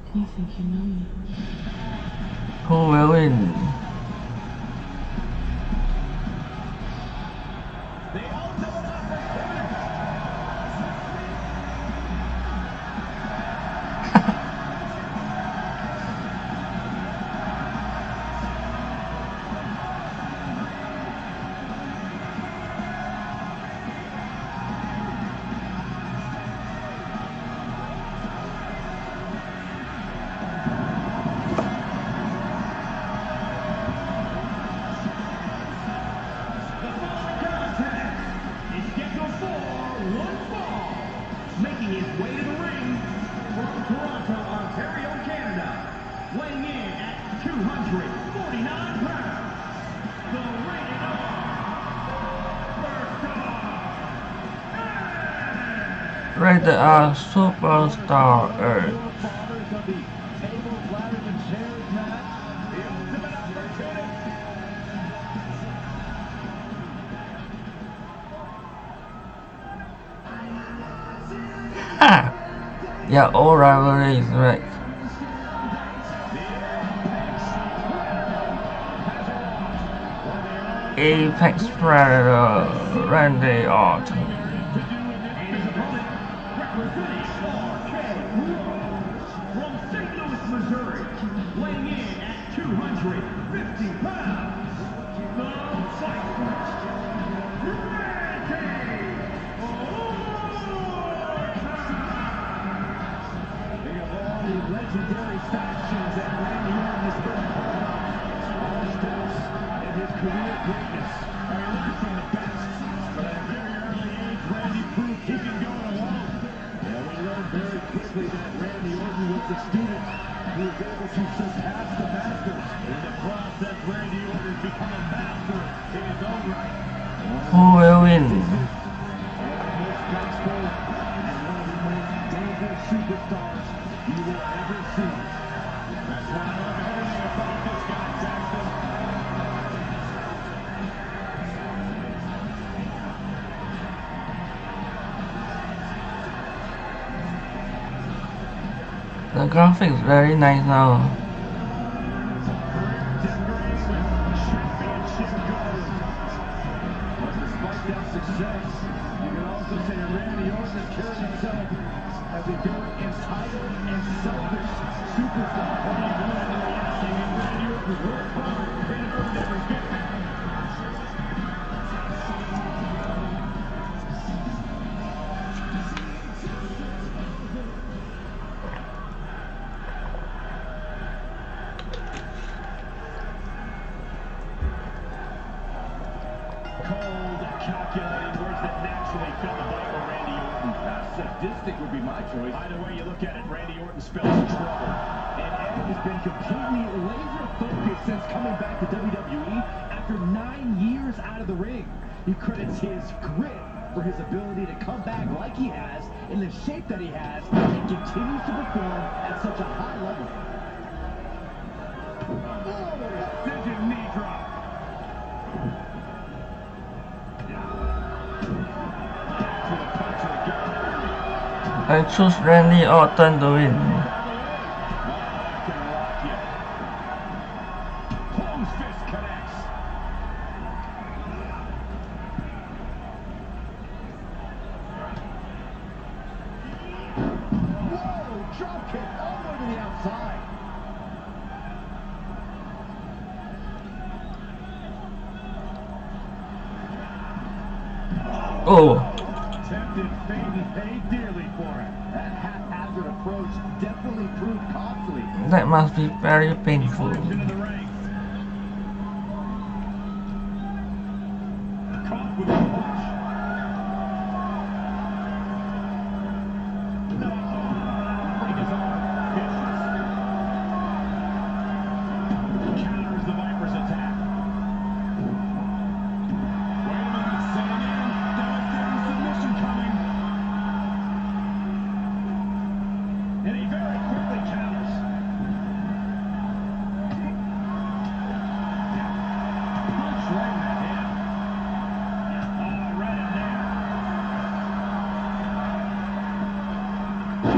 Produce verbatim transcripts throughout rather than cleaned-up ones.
You think you know me? Who will win? Making his way to the ring from Toronto, Ontario, Canada, weighing in at two hundred forty-nine pounds, the Rated R Superstar. Rated R Superstar Earth. Ha! Yeah, all rivalries, right? Apex Predator, Randy Orton. From Saint Louis, Missouri, weighing in at two hundred fifty pounds, the Viper, legendary factions that Randy Orton has been a part of. All steps in his career greatness are learned from the best. But at a very early age, Randy proved he can go it alone. Yeah, we learned very quickly that Randy Orton was the student who was able to surpass the masters. In the process, Randy Orton has become a master in his own right. Who will win? One of the most gospel and one of the most dangerous superstars you will ever see. That's why I love everything about this guy, Saxton. The graphics very nice now. Championship gold. But despite that success, you can also say that Randy Orton has carried himself as a very entitled and selfish superstar. Randy Orton worked hard and earned every bit. Cold, calculating words that naturally fill the Viper, Randy Orton. Uh, sadistic would be my choice. Either way you look at it, Randy Orton spells trouble. And Ed has been completely laser-focused since coming back to W W E after nine years out of the ring. He credits his grit for his ability to come back like he has, in the shape that he has, and continues to perform at such a high level. Oh, precision knee drop. I choose Randy Orton to win. Close fist connects. Whoa, drop kick all the way to the outside. Oh, Attempted fade and paid dearly for it. That haphazard approach definitely proved costly. that must be very painful. Into the ring. Caught with a punch. No. Break his arm. Vicious. Counters the Viper's attack. Wait a minute, setting in. Devastating submission coming. And he very quickly counters. Punch right in the head. Oh, right in there.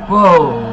Whoa.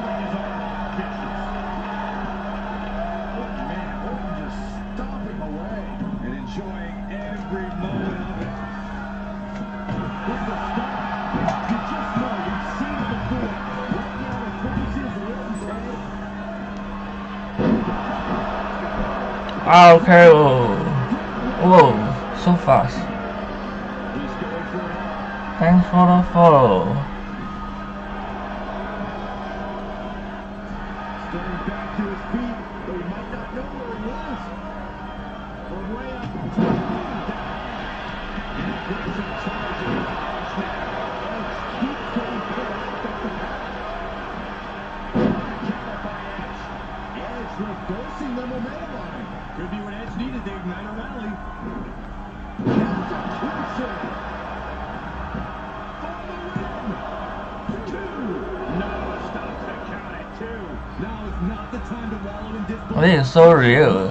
Okay, whoa. Whoa, so fast. Thanks for the follow. Getting back to his feet, but he might not know where he is. From way up. Keeps getting pushed back to back. Edge reversing the momentum on him. Could be what Edge needed to ignite a rally. Oh, this is so real.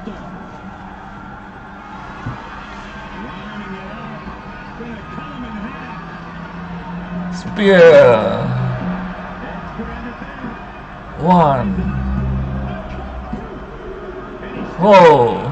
Spear. One. Whoa.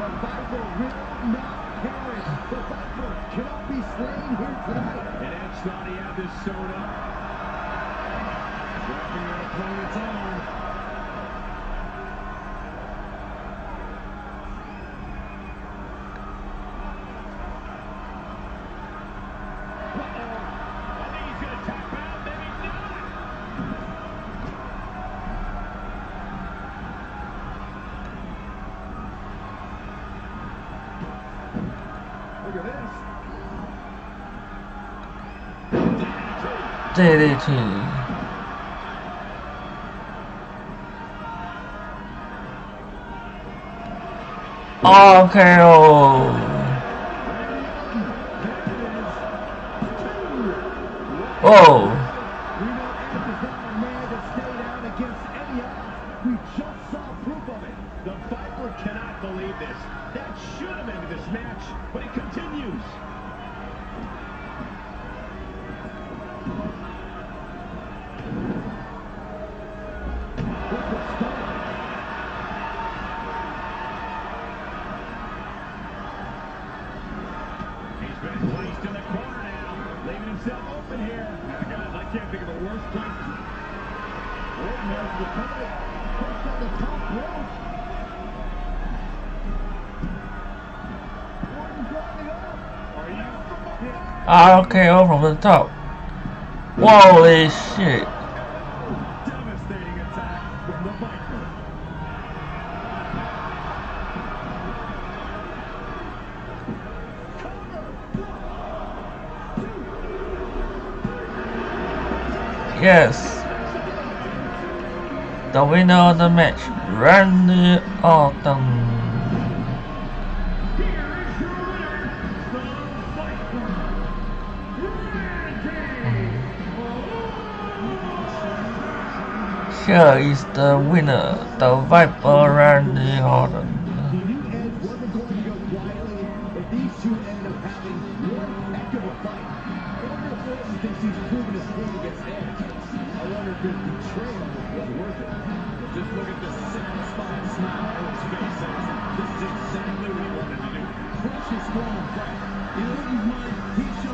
D D T. Okay. Oh. Oh. The Viper cannot believe this. That should have ended this match, but it continues. He's been placed in the corner now, leaving himself open here. Now, guys, I can't think of a worse place. Orton has the cover, pushed on the top rope. Orton driving up. Are you? R K O from the top. Holy shit. Devastating attack from the Viper. Yes. The winner of the match, Randy Orton. Here is the winner, the Viper Randy Orton. He knew Edge wasn't going to go quietly, but these two ended up having one heck of a fight. I wonder if Orton thinks he's proven his point against Edge. I wonder if his betrayal was worth it. Just look at the satisfied smile on his face. This is exactly what he wanted to do. Precious form of fight. In Orton's mind, he should